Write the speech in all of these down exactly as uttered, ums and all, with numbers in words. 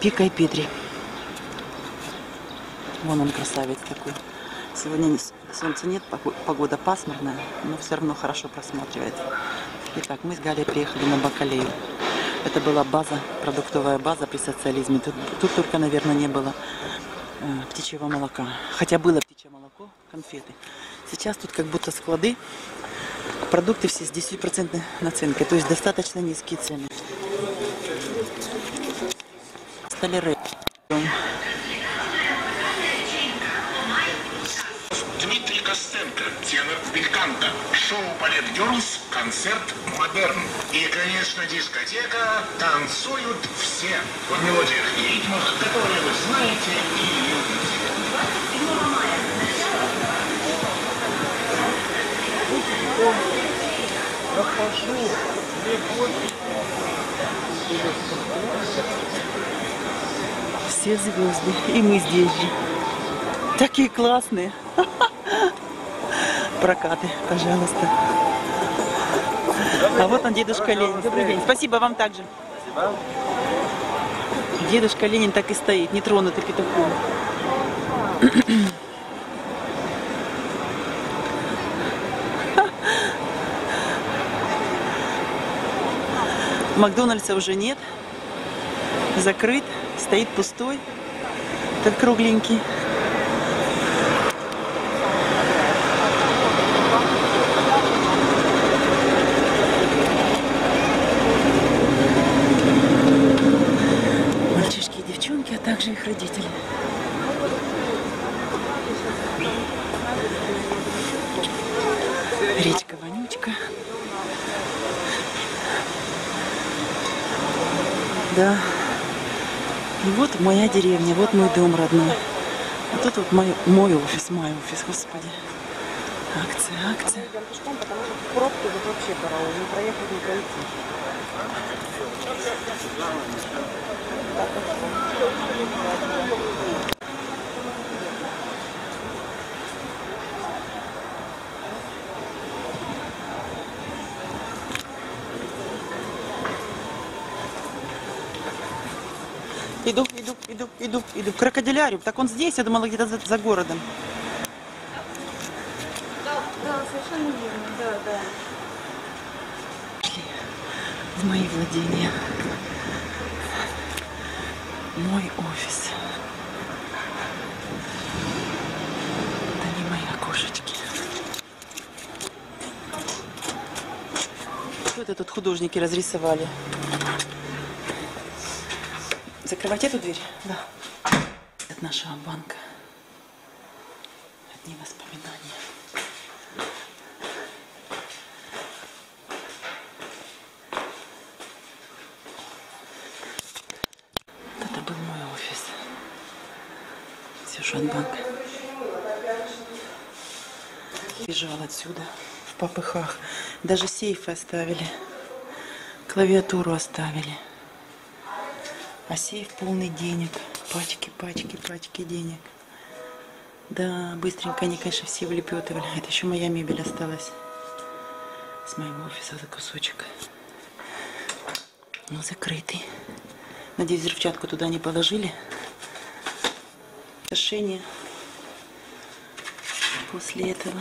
Пика и Петри. Вон он, красавец такой. Сегодня солнца нет, погода пасмурная, но все равно хорошо просматривается. Итак, мы с Галей приехали на Бакалею. Это была база, продуктовая база при социализме. Тут, тут только, наверное, не было э, птичьего молока. Хотя было птичье молоко, конфеты. Сейчас тут как будто склады. Продукты все с десятью процентной наценкой. То есть достаточно низкие цены. Столяры. Дмитрий Костенко, тенор Бельканто, шоу «Балет Герлс», концерт «Модерн». И, конечно, дискотека «Танцуют все» в мелодиях и ритмах, которые вы знаете и любите. Все звезды, и мы здесь же. Такие классные. Прокаты, пожалуйста. А вот он, дедушка Ленин. Добрый день. Спасибо вам также. Дедушка Ленин так и стоит, нетронутый петухом. Макдональдса уже нет. Закрыт. Стоит пустой. Этот кругленький. Мальчишки и девчонки, а также их родители. Речка вонючка. Да. И вот моя деревня, вот мой дом родной. А тут вот мой, мой офис, мой офис, господи. Акция, акция. Мы идем пешком, потому что в пробке вот вообще караул, не проехать, не пройти. Иду, иду, иду, иду, иду. Крокодиляриум. Так он здесь, я думала, где-то за, за городом. Да, да, совершенно верно, да, да. Пошли в мои владения. Мой офис. Это не мои окошечки. Что это тут художники разрисовали? Закрывать эту дверь? Да. От нашего банка. Одни воспоминания. Это был мой офис. Сюжетбанк. Бежал отсюда в попыхах. Даже сейфы оставили. Клавиатуру оставили. А сейф полный денег. Пачки, пачки, пачки денег. Да, быстренько они, конечно, все влепетывали. Это еще моя мебель осталась. С моего офиса за кусочек. Ну, закрытый. Надеюсь, взрывчатку туда не положили. Кошение. После этого.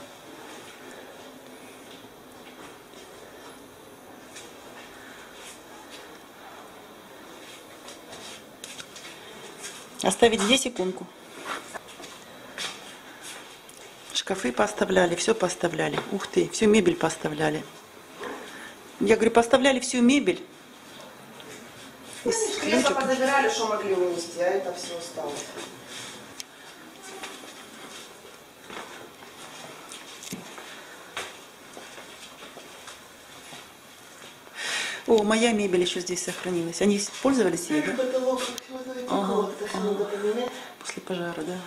Оставить здесь иконку. Шкафы поставляли, все поставляли. Ух ты, всю мебель поставляли. Я говорю, поставляли всю мебель. Кресла позабирали, что могли унести, а это все осталось. О, моя мебель еще здесь сохранилась. Они пользовались ей, да? Ага, ага. После пожара, да.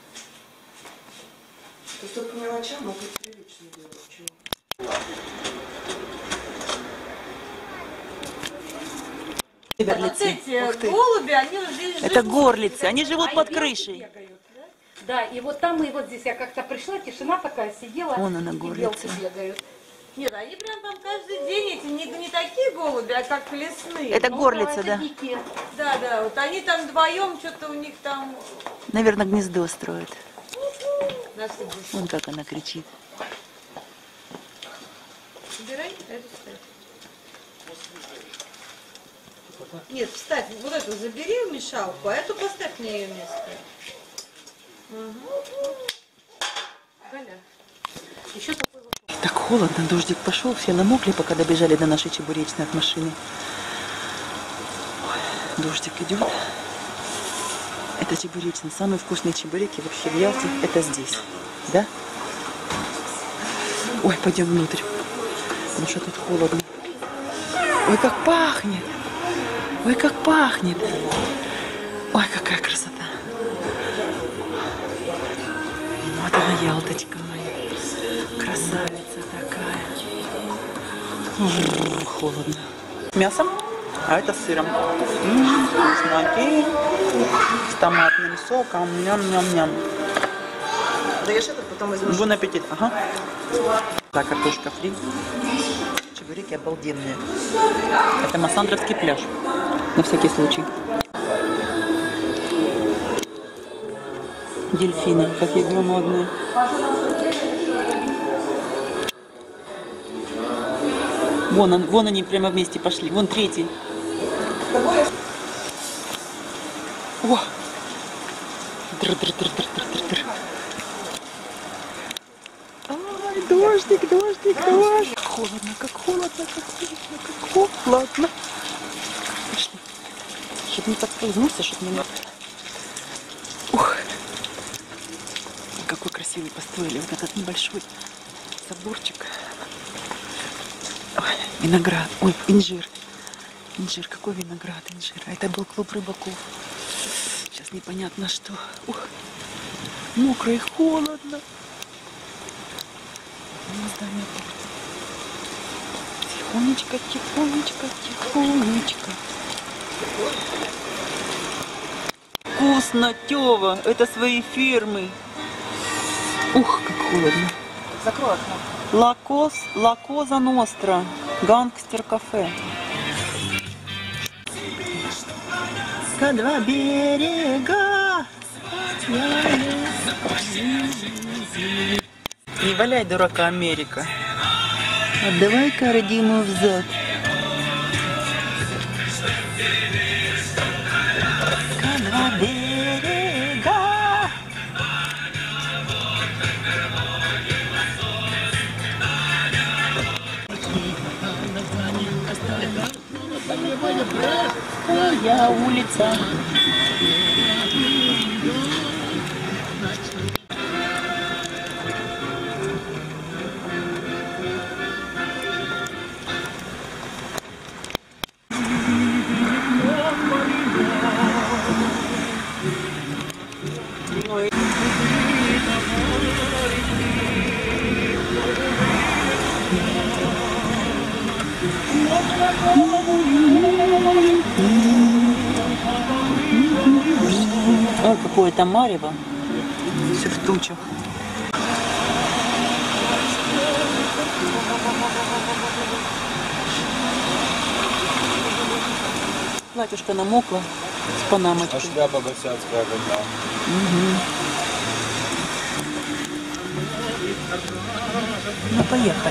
То есть тут по мелочам могут прилично делать. Вот эти голуби, они здесь живут. Это горлицы, они живут под крышей. Бегают, да? Да, и вот там и вот здесь я как-то пришла, тишина такая, сидела. Вон она, и горлица. белки бегают. Нет, они прям там каждый день, эти не, не такие голуби, а как лесные. Это Ну, горлица, да? Да, да, вот они там вдвоем, что-то у них там... Наверное, гнездо строят. Насыпали. Вон как она кричит. Убирай, эту ставь. Нет, вставь, вот эту забери в мешалку, а эту поставь на ее место. Угу. Галя. Еще такой вот. Так холодно, дождик пошел, все намокли, пока добежали до нашей чебуречной от машины. Ой, дождик идет. Это чебуречный. Самые вкусные чебуреки вообще в Ялте это здесь. Да? Ой, пойдем внутрь. Ну что тут холодно. Ой, как пахнет. Ой, как пахнет. Ой, какая красота. Вот она, Ялточка моя. Красавица такая. М-м, холодно. С мясом, а это с сыром. М-м, вкусноти. С томатным соком. Ням-ням-ням. Даешь это, потом возьмешь. Бон аппетит. Ага. Так, картошка фри. Чебуреки обалденные. Это Массандровский пляж. На всякий случай. Дельфины, какие громадные. Вон, он, вон они прямо вместе пошли. Вон третий. О! Др-др-др-др-др-др. Ай, дождик, дождик, дождик. Как холодно, как холодно, как холодно, как холодно. Пошли. Чтобы не подскользнуться, чтобы не... Ух. Какой красивый построили вот этот небольшой соборчик. Ой, виноград. Ой, инжир. Инжир. Какой виноград, инжир? А это был клуб рыбаков. Сейчас непонятно что. Ух. Мокро и холодно. Здание. Тихонечко, тихонечко, тихонечко. Вкусно, Тёва. Это свои фирмы. Ух, как холодно. Закрой окно. Лакос, Лакоза Ностра. Гангстер кафе. Ка два берега. Не валяй, дурака, Америка. Отдавай-ка родимую взад. Ка два берега. Моя улица. Ой, какое-то марево. Все в тучах. Платьюшко намокло с панамочкой. А шляпа босяцкая какая. Угу. Ну, поехали.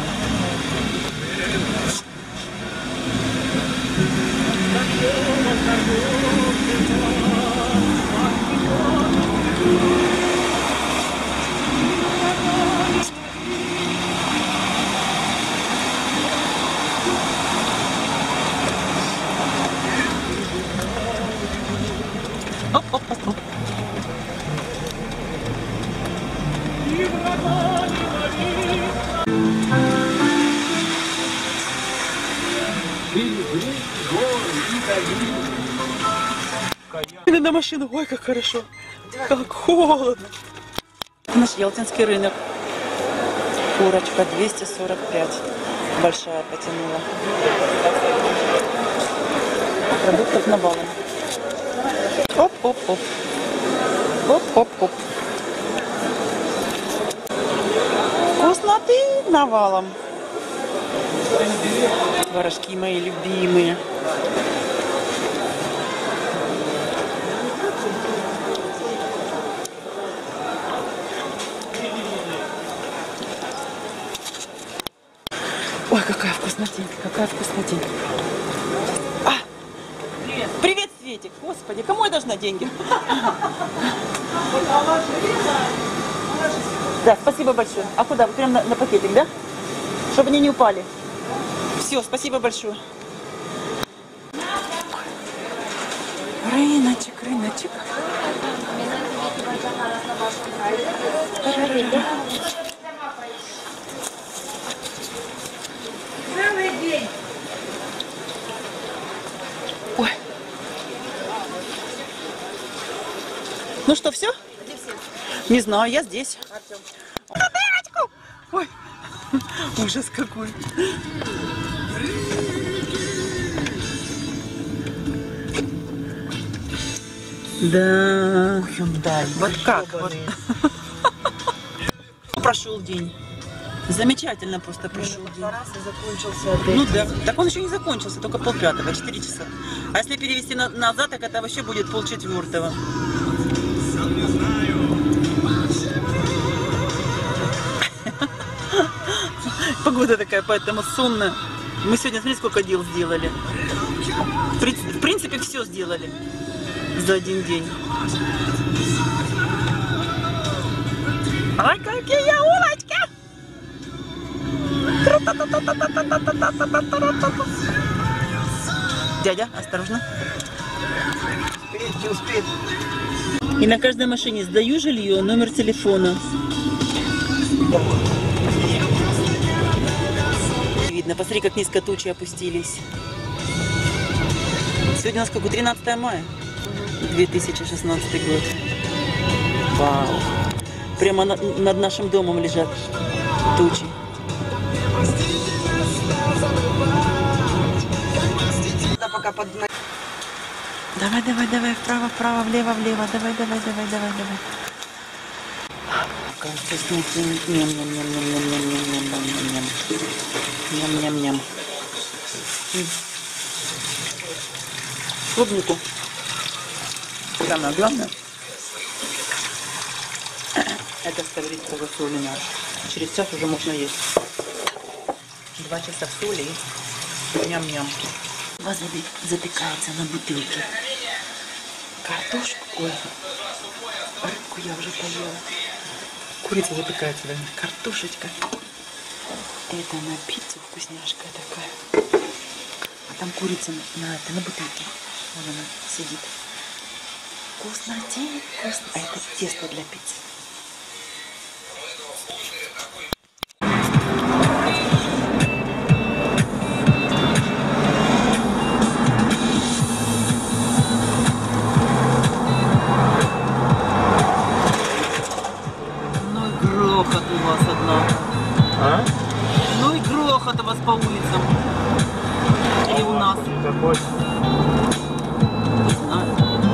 Оп-оп-оп-оп. На машину, ой, как хорошо, как холодно. Наш ялтинский рынок. Курочка двести сорок пять, большая потянула. Продуктов навалом. Оп-оп-оп. Оп-оп-оп. Вкусноты навалом. Творожки мои любимые. Ой, какая вкуснотень, какая вкуснотень. А! Привет, Светик. Господи, кому я должна деньги? Да, спасибо большое. А куда? Прям на, на пакетик, да? Чтобы они не упали. Все, спасибо большое. Рыночек, рыночек. Целый день. Ой. Ну что, все? Не знаю, я здесь. Артем. Ой, ужас какой. Да. Hyundai. Вот как? Вот. Прошел день. Замечательно просто прошел день. Раз и закончился опять. Ну да. Так он еще не закончился, только полпятого, четыре часа. А если перевести на- назад, так это вообще будет полчетвертого. Погода такая, поэтому сонная. Мы сегодня, смотри, сколько дел сделали. В при- в принципе, все сделали за один день. Ой, какие улочки! Дядя, осторожно. Успеете, успеет. И на каждой машине сдаю жилье, номер телефона. Видно, посмотри, как низко тучи опустились. Сегодня у нас какой? тринадцатое мая. две тысячи шестнадцатый год. Вау. Прямо на- над нашим домом лежат тучи. Да, пока под... Давай, давай, давай, вправо, вправо, влево, влево. Давай, давай, давай, давай, давай. Какая вкуснятина. Ням-ням-ням-ням-ням-ням-ням-ням-ням. Ням-ням-ням. М. Клубнику. Самое главное, это ставридка засоленная. Через час уже можно есть. Два часа в соли и ням-ням. Запекается на бутылке. Картошку, ой, рыбку я уже поела. Курица запекается, да? Картошечка. Это на пиццу вкусняшка такая. А там курица на, на, это, на бутылке. Вон она сидит. Вкуснотень, вкусно. А это тесто для пиццы. Ну и грохот у вас, однако. А? Ну и грохот у вас по улицам. Или у нас. Какой? Не знаю.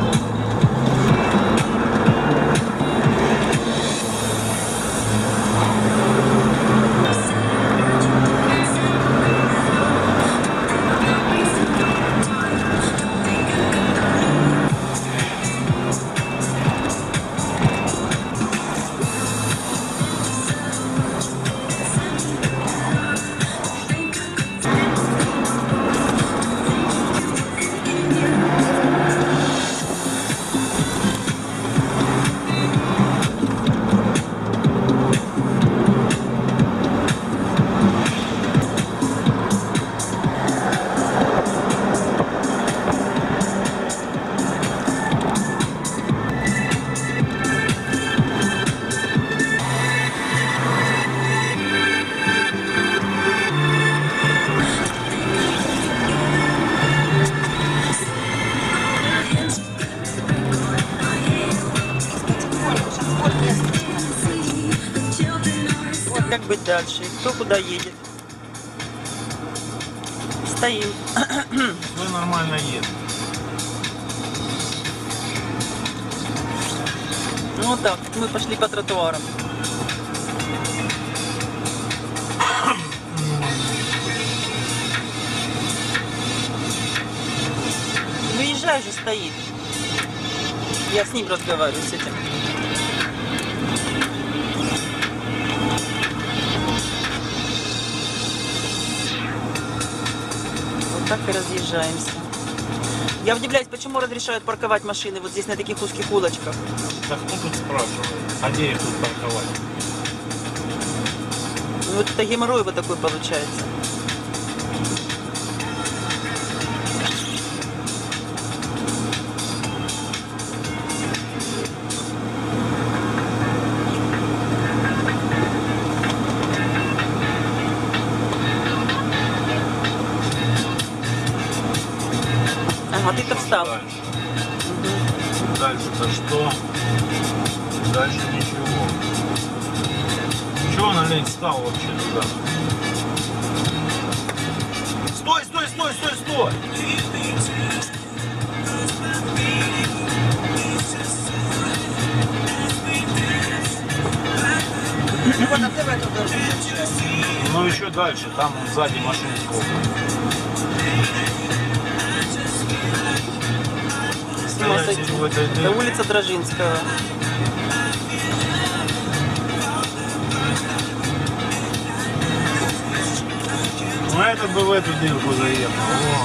Вот как быть дальше? Кто куда едет? Стоим. Вы нормально едет. Ну вот так, мы пошли по тротуарам. пускай же стоит. Я с ним разговариваю, с этим. Вот так и разъезжаемся. Я удивляюсь, почему разрешают парковать машины вот здесь на таких узких улочках. Да кто тут спрашивает? А где их тут парковать? Ну вот это геморрой вот такой получается. Ага, ты-то встал. Дальше. Дальше-то что? Дальше ничего. Чего он, олень, встал вообще туда? Стой, стой, стой, стой, стой! Вот, а ты в эту должен включать. Ну еще дальше, там сзади машин сколько. С ума сойти. Это улица Дрожинского. Ну этот бы в эту дырку заехал. О.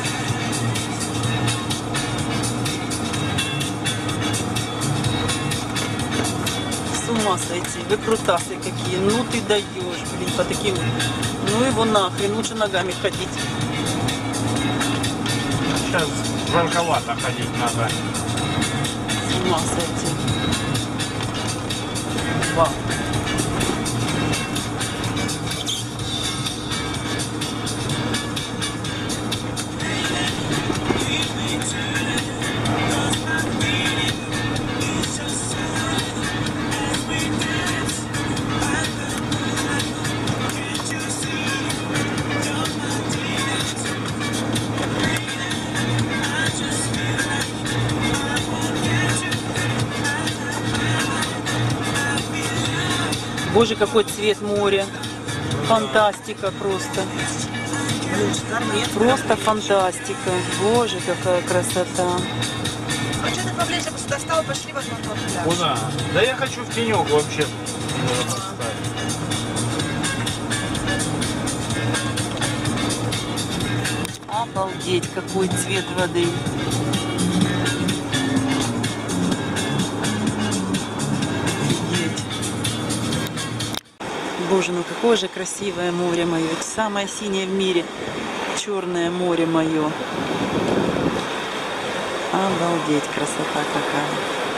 С ума сойти. Вы крутасы какие. Ну ты даешь, блин, по таким. Ну его нахрен, лучше ногами ходить. Сейчас жарковато ходить ногами. С ума сойти. Вау. Боже, какой цвет моря. Фантастика просто. Просто фантастика. Боже, какая красота. А что ты поближе достал, пошли возьмем тот пляж. Куда? Да я хочу в тенек вообще. Обалдеть, какой цвет воды. Офигеть. Боже, ну какое же красивое море мое. Это самое синее в мире. Черное море мое. Обалдеть, красота какая.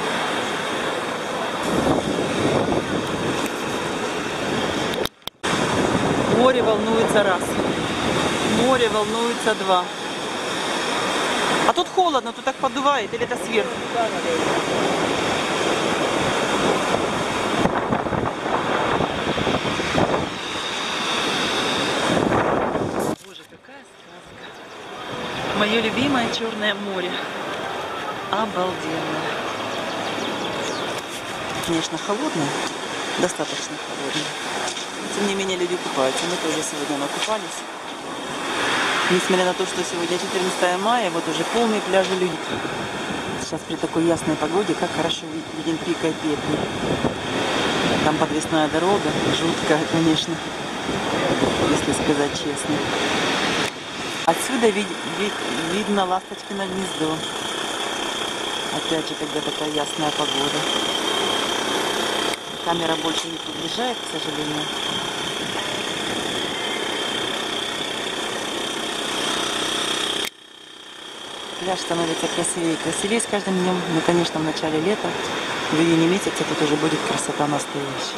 Море волнуется раз. Море волнуется два. А тут холодно, тут так поддувает, или это сверху? Боже, какая сказка. Мое любимое Черное море. Обалденно. Конечно, холодно. Достаточно холодно. Тем не менее, люди купаются. Мы тоже сегодня накупались. Несмотря на то, что сегодня четырнадцатое мая, вот уже полные пляжи людей. Сейчас при такой ясной погоде, как хорошо виден пик Айпетри. Там подвесная дорога, жуткая, конечно, если сказать честно. Отсюда вид, вид, видно Ласточкино гнездо. Опять же, когда такая ясная погода. Камера больше не приближает, к сожалению. Пляж становится красивее и красивее с каждым днем. Ну, конечно, в начале лета, в июне месяце тут уже будет красота настоящая.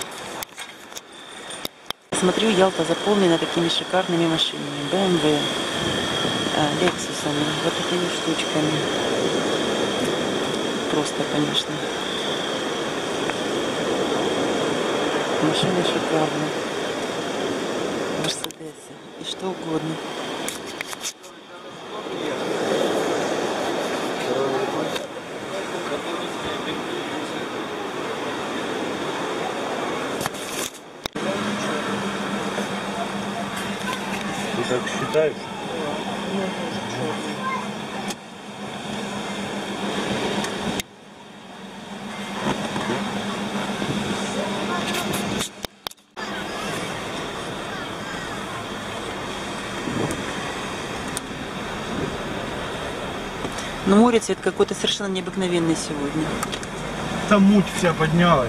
Смотрю, Ялта заполнена такими шикарными машинами. бэ эм вэ, Лексусами, вот такими штучками. Просто, конечно. Машины шикарные. Мерседесы и что угодно. Ты так считаешь? Но море цвет какой-то совершенно необыкновенный сегодня. Там муть вся поднялась.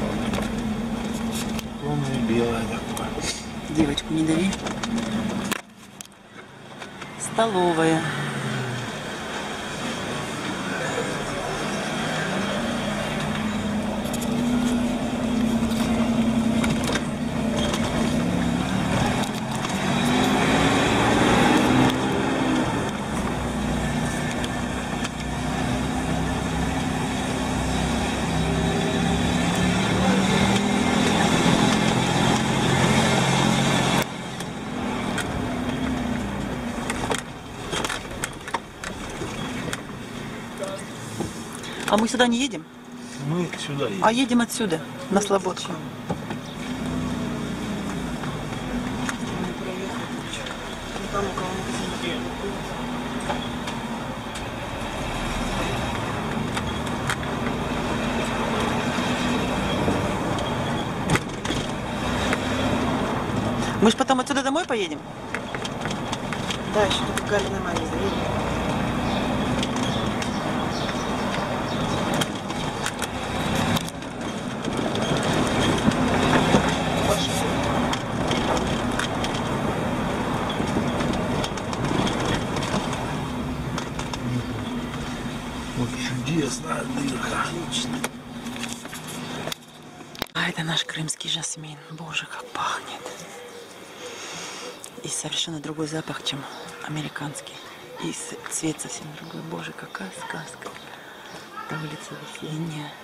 Темное и белое такое. Девочку не дави. Столовая. А мы сюда не едем? Мы сюда едем. А едем отсюда, на Слободку. Там у кого магазин. Мы же потом отсюда домой поедем? Да, еще только Галина маме заедем. Вот чудесная дырка. Отлично. А это наш крымский жасмин. Боже, как пахнет. И совершенно другой запах, чем американский. И цвет совсем другой. Боже, какая сказка. На улице весенняя.